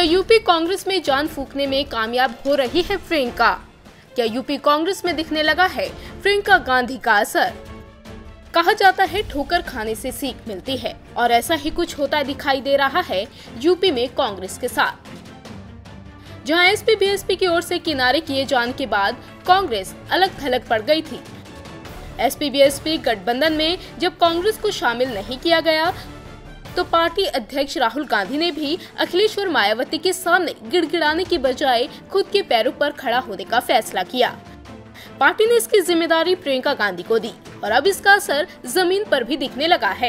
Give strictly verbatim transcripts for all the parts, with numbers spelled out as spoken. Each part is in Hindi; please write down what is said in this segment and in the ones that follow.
यूपी कांग्रेस में जान फूंकने में कामयाब हो रही है प्रियंका? क्या यूपी कांग्रेस में दिखने लगा है प्रियंका गांधी का असर? कहा जाता है ठोकर खाने से सीख मिलती है और ऐसा ही कुछ होता दिखाई दे रहा है यूपी में कांग्रेस के साथ, जहां एसपी बीएसपी की ओर से किनारे किए जाने के बाद कांग्रेस अलग थलग पड़ गई थी। एसपी बीएसपी गठबंधन में जब कांग्रेस को शामिल नहीं किया गया तो पार्टी अध्यक्ष राहुल गांधी ने भी अखिलेश और मायावती के सामने गिड़गिड़ाने की बजाय खुद के पैरों पर खड़ा होने का फैसला किया। पार्टी ने इसकी जिम्मेदारी प्रियंका गांधी को दी और अब इसका असर जमीन पर भी दिखने लगा है।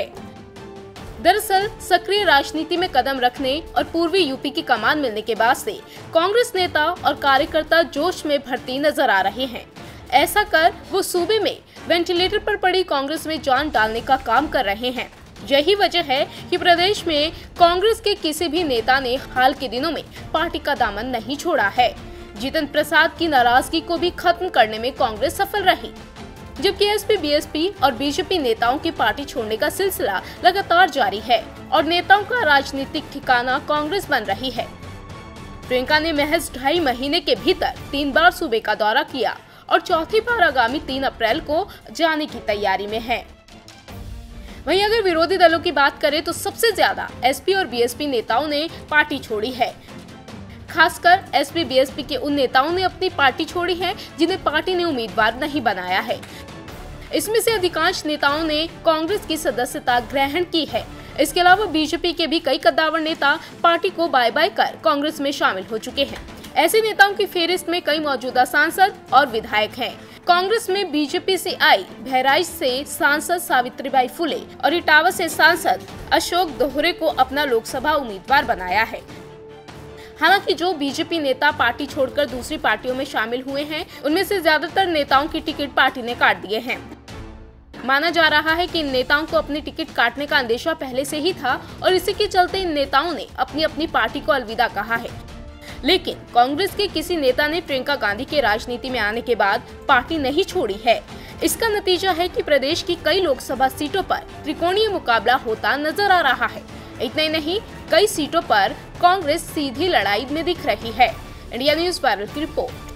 दरअसल सक्रिय राजनीति में कदम रखने और पूर्वी यूपी की कमान मिलने के बाद से कांग्रेस नेता और कार्यकर्ता जोश में भरती नजर आ रहे हैं। ऐसा कर वो सूबे में वेंटिलेटर पर पड़ी कांग्रेस में जान डालने का काम कर रहे हैं। यही वजह है कि प्रदेश में कांग्रेस के किसी भी नेता ने हाल के दिनों में पार्टी का दामन नहीं छोड़ा है। जितेंद्र प्रसाद की नाराजगी को भी खत्म करने में कांग्रेस सफल रही, जबकि एसपी बीएसपी और बीजेपी नेताओं की पार्टी छोड़ने का सिलसिला लगातार जारी है और नेताओं का राजनीतिक ठिकाना कांग्रेस बन रही है। प्रियंका ने महज ढाई महीने के भीतर तीन बार सूबे का दौरा किया और चौथी बार आगामी तीन अप्रैल को जाने की तैयारी में है। वहीं अगर विरोधी दलों की बात करें तो सबसे ज्यादा एसपी और बीएसपी नेताओं ने पार्टी छोड़ी है। खासकर एसपी बीएसपी के उन नेताओं ने अपनी पार्टी छोड़ी है जिन्हें पार्टी ने उम्मीदवार नहीं बनाया है। इसमें से अधिकांश नेताओं ने कांग्रेस की सदस्यता ग्रहण की है। इसके अलावा बीजेपी के भी कई कद्दावर नेता पार्टी को बाय बाय कर कांग्रेस में शामिल हो चुके हैं। ऐसे नेताओं की फेहरिस्त में कई मौजूदा सांसद और विधायक हैं। कांग्रेस में बीजेपी से आई बहराइच से सांसद सावित्रीबाई फुले और इटावा से सांसद अशोक दोहरे को अपना लोकसभा उम्मीदवार बनाया है। हालांकि जो बीजेपी नेता पार्टी छोड़कर दूसरी पार्टियों में शामिल हुए हैं, उनमें से ज्यादातर नेताओं की टिकट पार्टी ने काट दिए हैं। माना जा रहा है कि इन नेताओं को अपनी टिकट काटने का अंदेशा पहले से ही था और इसी के चलते इन नेताओं ने अपनी अपनी पार्टी को अलविदा कहा है। लेकिन कांग्रेस के किसी नेता ने प्रियंका गांधी के राजनीति में आने के बाद पार्टी नहीं छोड़ी है। इसका नतीजा है कि प्रदेश की कई लोकसभा सीटों पर त्रिकोणीय मुकाबला होता नजर आ रहा है। इतना ही नहीं, कई सीटों पर कांग्रेस सीधी लड़ाई में दिख रही है। इंडिया न्यूज़ वायरल की रिपोर्ट।